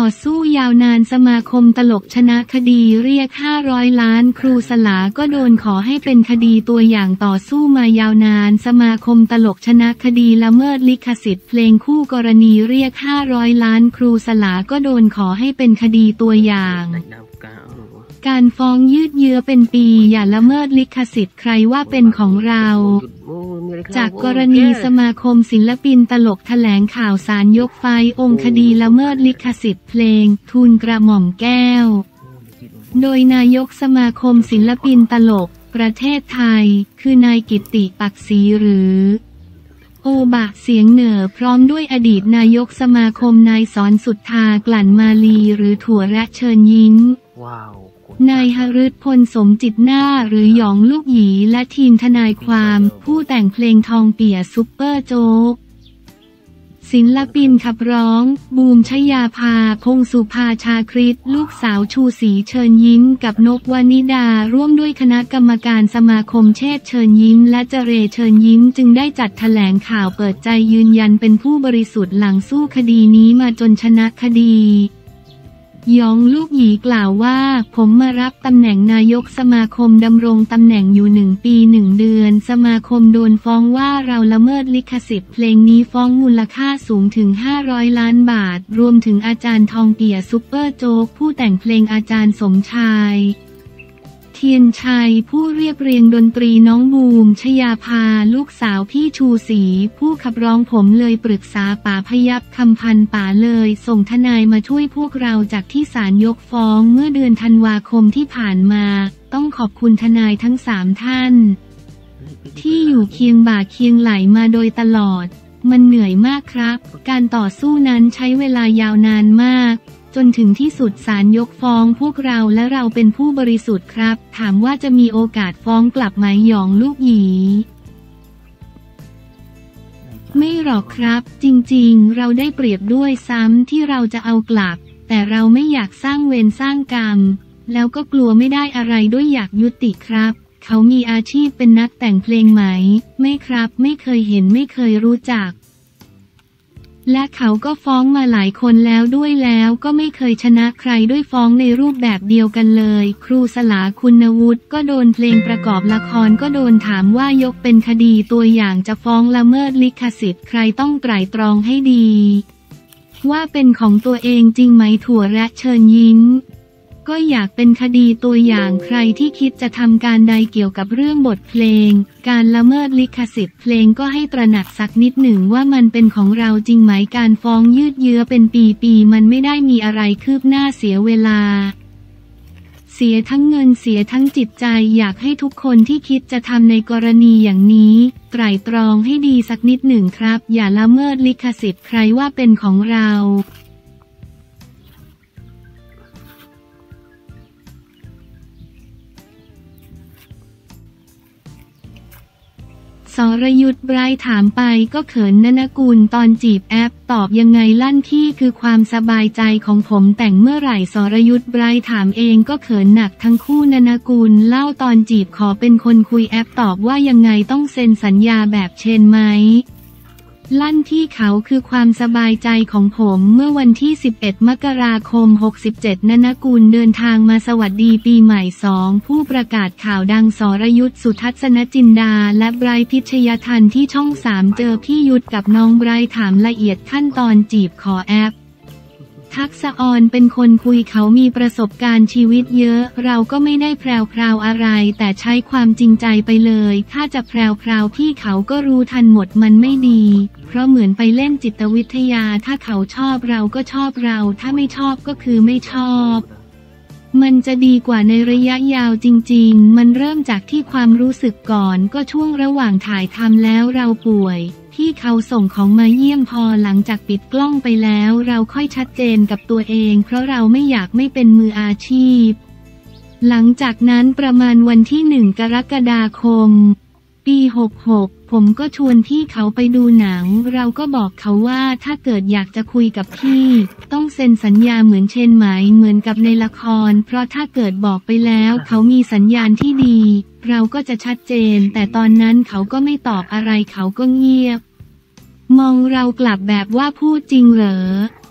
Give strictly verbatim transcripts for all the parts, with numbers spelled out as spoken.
อสู้ยาวนานสมาคมตลกชนะคดีเรียกห้าร้อยล้านครูสลาก็โดนขอให้เป็นคดีตัวอย่างต่อสู้มายาวนานสมาคมตลกชนะคดีละเมิดลิขสิทธิ์เพลงคู่กรณีเรียกห้าร้อยล้านครูสลาก็โดนขอให้เป็นคดีตัวอย่างการฟ้องยืดเยื้อเป็นปีอย่าละเมิดลิขสิทธิ์ใครว่าเป็นของเราจากกรณีสมาคมศิลปินตลกแถลงข่าวศาลยกฟ้องคดีละเมิดลิขสิทธิ์เพลงทูลกระหม่อมแก้วโดยนายกสมาคมศิลปินตลกประเทศไทยคือนายกิตติปักษีหรือโอบะเสียงเหนือพร้อมด้วยอดีตนายกสมาคมนายสอนสุทธากลั่นมาลีหรือถั่วแระเชิญยิ้มนายหฤทธิ์พลสมจิตนาหรือหยองลูกหยีและทีมทนายความผู้แต่งเพลงทองเปี่ยซุปเปอร์โจ๊กศิลปินขับร้องบูมชยาภาพงสุภาชาคริตลูกสาวชูศรีเชิญยิ้มกับนกวนิดาร่วมด้วยคณะกรรมการสมาคมเชษฐ์เชิญยิ้มและเจเรเชิญยิ้มจึงได้จัดแถลงข่าวเปิดใจยืนยันเป็นผู้บริสุทธิ์หลังสู้คดีนี้มาจนชนะคดียองลูกหยีกล่าวว่าผมมารับตำแหน่งนายกสมาคมดำรงตำแหน่งอยู่หนึ่งปีหนึ่งเดือนสมาคมโดนฟ้องว่าเราละเมิดลิขสิทธิ์เพลงนี้ฟ้องมูลค่าสูงถึงห้าร้อยล้านบาทรวมถึงอาจารย์ทองเปี่ยซุปเปอร์โจ๊กผู้แต่งเพลงอาจารย์สมชายเทียนชัยผู้เรียบเรียงดนตรีน้องบูมชยาภาลูกสาวพี่ชูศรีผู้ขับร้องผมเลยปรึกษาป๋าพยับคำพันป๋าเลยส่งทนายมาช่วยพวกเราจากที่ศาลยกฟ้องเมื่อเดือนธันวาคมที่ผ่านมาต้องขอบคุณทนายทั้งสามท่านที่อยู่เคียงบ่าเคียงไหลมาโดยตลอดมันเหนื่อยมากครับการต่อสู้นั้นใช้เวลายาวนานมากจนถึงที่สุดศาลยกฟ้องพวกเราและเราเป็นผู้บริสุทธิ์ครับถามว่าจะมีโอกาสฟ้องกลับไหมหยองลูกหยีไม่หรอกครับจริงๆเราได้เปรียบด้วยซ้ำที่เราจะเอากลับแต่เราไม่อยากสร้างเวรสร้างกรรมแล้วก็กลัวไม่ได้อะไรด้วยอยากยุติครับเขามีอาชีพเป็นนักแต่งเพลงไหมไม่ครับไม่เคยเห็นไม่เคยรู้จักและเขาก็ฟ้องมาหลายคนแล้วด้วยแล้วก็ไม่เคยชนะใครด้วยฟ้องในรูปแบบเดียวกันเลยครูสลาคุณวุฒิก็โดนเพลงประกอบละครก็โดนถามว่ายกเป็นคดีตัวอย่างจะฟ้องละเมิดลิขสิทธิ์ใครต้องไตร่ตรองให้ดีว่าเป็นของตัวเองจริงไหมถั่วแระเชิญยิ้มก็อยากเป็นคดีตัวอย่างใครที่คิดจะทำการใดเกี่ยวกับเรื่องบทเพลงการละเมิดลิขสิทธิ์เพลงก็ให้ตระหนักสักนิดหนึ่งว่ามันเป็นของเราจริงไหมการฟ้องยืดเยื้อเป็นปีๆมันไม่ได้มีอะไรคืบหน้าเสียเวลาเสียทั้งเงินเสียทั้งจิตใจอยากให้ทุกคนที่คิดจะทำในกรณีอย่างนี้ไตร่ตรองให้ดีสักนิดหนึ่งครับอย่าละเมิดลิขสิทธิ์ใครว่าเป็นของเราสรยุทธไบรท์ถามไปก็เขินนนกุลตอนจีบแอปตอบยังไงลั่นที่คือความสบายใจของผมแต่งเมื่อไหร่สรยุทธไบรท์ถามเองก็เขินหนักทั้งคู่นนกุลเล่าตอนจีบขอเป็นคนคุยแอปตอบว่ายังไงต้องเซ็นสัญญาแบบเชนไหมลั่นที่เขาคือความสบายใจของผมเมื่อวันที่สิบเอ็ดมกราคมหกสิบเจ็ดนนกุลเดินทางมาสวัสดีปีใหม่สองผู้ประกาศข่าวดังสรยุทธสุทัศนจินดาและไบรท์พิชยทันที่ช่องสามเจอพี่ยุทธกับน้องไบรท์ถามละเอียดขั้นตอนจีบขอแอปทักษะออนเป็นคนคุยเขามีประสบการณ์ชีวิตเยอะเราก็ไม่ได้แพรวพราวอะไรแต่ใช้ความจริงใจไปเลยถ้าจะแพรวพราวพี่เขาก็รู้ทันหมดมันไม่ดีเพราะเหมือนไปเล่นจิตวิทยาถ้าเขาชอบเราก็ชอบเราถ้าไม่ชอบก็คือไม่ชอบมันจะดีกว่าในระยะยาวจริงๆมันเริ่มจากที่ความรู้สึกก่อนก็ช่วงระหว่างถ่ายทำแล้วเราป่วยที่เขาส่งของมาเยี่ยมพอหลังจากปิดกล้องไปแล้วเราค่อยชัดเจนกับตัวเองเพราะเราไม่อยากไม่เป็นมืออาชีพหลังจากนั้นประมาณวันที่หนึ่งกรกฎาคมปีหกหกผมก็ชวนพี่เขาไปดูหนังเราก็บอกเขาว่าถ้าเกิดอยากจะคุยกับพี่ต้องเซ็นสัญญาเหมือนเช่นไหมเหมือนกับในละครเพราะถ้าเกิดบอกไปแล้วเขามีสัญญาณที่ดีเราก็จะชัดเจนแต่ตอนนั้นเขาก็ไม่ตอบอะไรเขาก็เงียบมองเรากลับแบบว่าพูดจริงเหรอ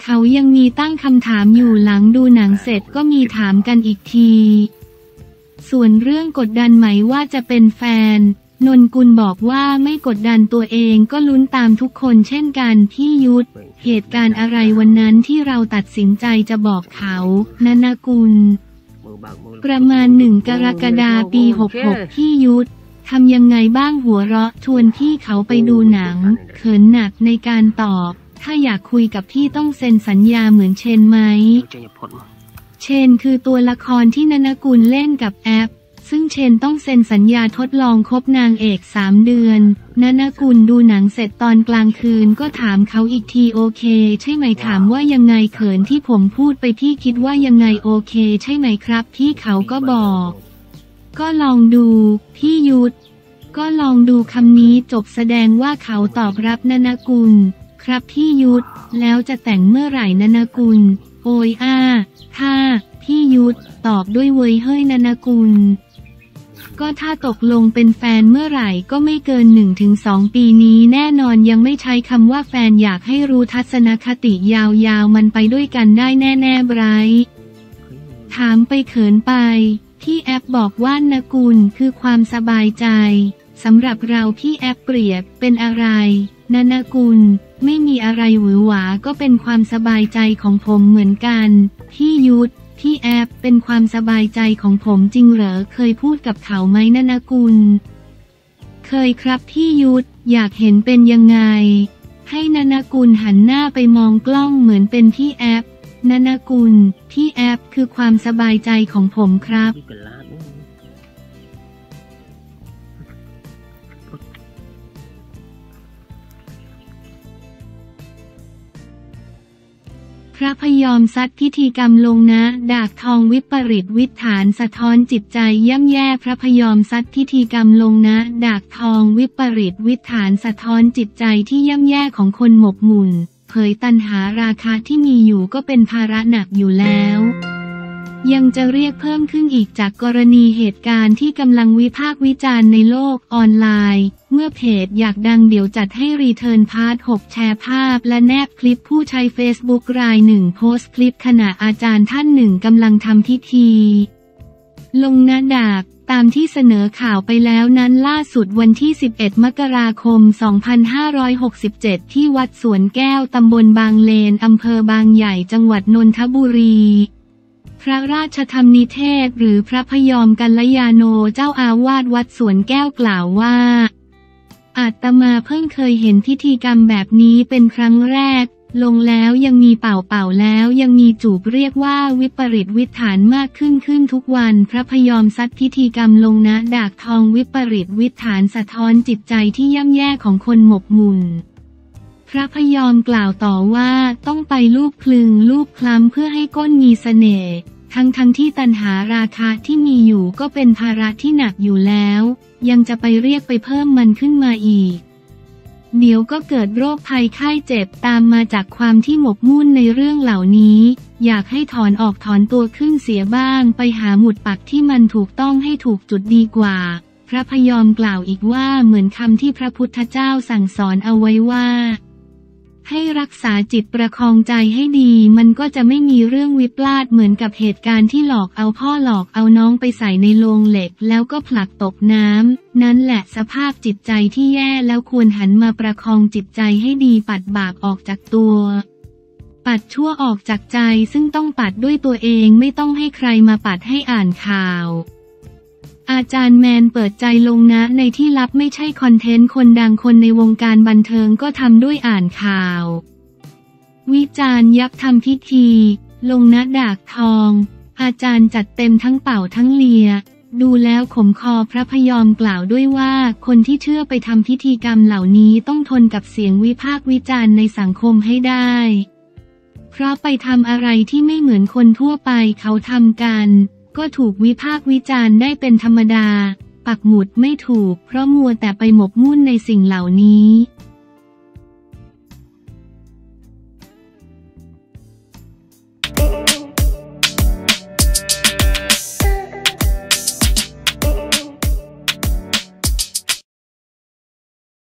เขายังมีตั้งคำถามอยู่หลังดูหนังเสร็จก็มีถามกันอีกทีส่วนเรื่องกดดันไหมว่าจะเป็นแฟนนนกุลบอกว่าไม่กดดันตัวเองก็ลุ้นตามทุกคนเช่นกันพี่ยุทธเหตุการณ์อะไรวันนั้นที่เราตัดสินใจจะบอกเขานนกุลประมาณหนึ่งกรกฎาคมปีหกหกพี่ยุทธทำยังไงบ้างหัวเราะชวนพี่เขาไปดูหนังเขินหนักในการตอบถ้าอยากคุยกับพี่ต้องเซ็นสัญญาเหมือนเชนไหมเชนคือตัวละครที่นนกุลเล่นกับแอปซึ่งเชนต้องเซ็นสัญญาทดลองคบนางเอกสามเดือนนนกุลดูหนังเสร็จตอนกลางคืนก็ถามเขาอีกทีโอเคใช่ไหมถามว่ายังไงเขินที่ผมพูดไปพี่คิดว่ายังไงโอเคใช่ไหมครับพี่เขาก็บอกก็ลองดูพี่ยุทธก็ลองดูคำนี้จบแสดงว่าเขาตอบรับนนกุลครับพี่ยุทธแล้วจะแต่งเมื่อไหร่นนกุลโอยอ้าถ้าพี่ยุทธตอบด้วยเว้ยเฮ้ยนนกุลก็ถ้าตกลงเป็นแฟนเมื่อไหร่ก็ไม่เกิน หนึ่งถึงสอง ปีนี้แน่นอนยังไม่ใช้คำว่าแฟนอยากให้รู้ทัศนคติยาวๆมันไปด้วยกันได้แน่ๆไบรท์ถามไปเขินไปพี่แอปบอกว่านกุลคือความสบายใจสำหรับเราพี่แอปเปรียบเป็นอะไรนนกุลไม่มีอะไรหวือหวาก็เป็นความสบายใจของผมเหมือนกันพี่ยุทธพี่แอปเป็นความสบายใจของผมจริงเหรอเคยพูดกับเขาไหมนนกุลเคยครับพี่ยุทธอยากเห็นเป็นยังไงให้นนกุลหันหน้าไปมองกล้องเหมือนเป็นพี่แอปนนกุลพี่แอปคือความสบายใจของผมครับพระพยอมซัดพิธีกรรมลงนะดากทองวิปริตวิถฐานสะท้อนจิตใจย่ำแย่พระพยอมซัดพิธีกรรมลงนะดากทองวิปริตวิถฐานสะท้อนจิตใจที่ย่ำแย่ของคนหมกมุ่นเผยตัณหาราคะที่มีอยู่ก็เป็นภาระหนักอยู่แล้วยังจะเรียกเพิ่มขึ้นอีกจากกรณีเหตุการณ์ที่กำลังวิพากษ์วิจารณ์ในโลกออนไลน์เมื่อเพจอยากดังเดี๋ยวจัดให้รีเทิร์นพาร์ทหกแชร์ภาพและแนบคลิปผู้ใช้เฟซบุ๊กรายหนึ่งโพสต์คลิปขณะอาจารย์ท่านหนึ่งกำลังทำพิธีลงนะดากตามที่เสนอข่าวไปแล้วนั้นล่าสุดวันที่สิบเอ็ดมกราคมสองพันห้าร้อยหกสิบเจ็ดที่วัดสวนแก้วตำบลบางเลนอำเภอบางใหญ่จังหวัดนนทบุรีพระราชธรรมนิเทศหรือพระพยอมกัลยาโนเจ้าอาวาสวัดสวนแก้วกล่าวว่าอาตมาเพิ่งเคยเห็นพิธีกรรมแบบนี้เป็นครั้งแรกลงแล้วยังมีเป่าเป่าแล้วยังมีจูบเรียกว่าวิปริตวิถฐานมากขึ้นขึ้นทุกวันพระพยอมซัดพิธีกรรมลงนะดากทองวิปริตวิถฐานสะท้อนจิตใจที่ย่ำแย่ของคนหมกมุ่นพระพยอมกล่าวต่อว่าต้องไปลูบคลึงลูบคล้ำเพื่อให้ก้นมีเสน่ห์ทั้งทั้งที่ตัณหาราคะที่มีอยู่ก็เป็นภาระที่หนักอยู่แล้วยังจะไปเรียกไปเพิ่มมันขึ้นมาอีกเดี๋ยวก็เกิดโรคภัยไข้เจ็บตามมาจากความที่หมกมุ่นในเรื่องเหล่านี้อยากให้ถอนออกถอนตัวขึ้นเสียบ้างไปหาหมุดปักที่มันถูกต้องให้ถูกจุดดีกว่าพระพยอมกล่าวอีกว่าเหมือนคำที่พระพุทธเจ้าสั่งสอนเอาไว้ว่าให้รักษาจิตประคองใจให้ดีมันก็จะไม่มีเรื่องวิปลาสเหมือนกับเหตุการณ์ที่หลอกเอาพ่อหลอกเอาน้องไปใส่ในโลงเหล็กแล้วก็ผลักตกน้ำนั่นแหละสภาพจิตใจที่แย่แล้วควรหันมาประคองจิตใจให้ดีปัดบาปออกจากตัวปัดชั่วออกจากใจซึ่งต้องปัดด้วยตัวเองไม่ต้องให้ใครมาปัดให้อ่านข่าวอาจารย์แมนเปิดใจลงนะในที่ลับไม่ใช่คอนเทนต์คนดังคนในวงการบันเทิงก็ทำด้วยอ่านข่าววิจารณ์ยักษ์ทำพิธีลงนะดากทองอาจารย์จัดเต็มทั้งเป่าทั้งเลียดูแล้วขมคอพระพยอมกล่าวด้วยว่าคนที่เชื่อไปทำพิธีกรรมเหล่านี้ต้องทนกับเสียงวิพากษ์วิจารณ์ในสังคมให้ได้เพราะไปทำอะไรที่ไม่เหมือนคนทั่วไปเขาทำกันก็ถูกวิพากษ์วิจารณ์ได้เป็นธรรมดาปักหมุดไม่ถูกเพราะมัวแต่ไปหมกมุ่นในสิ่งเหล่านี้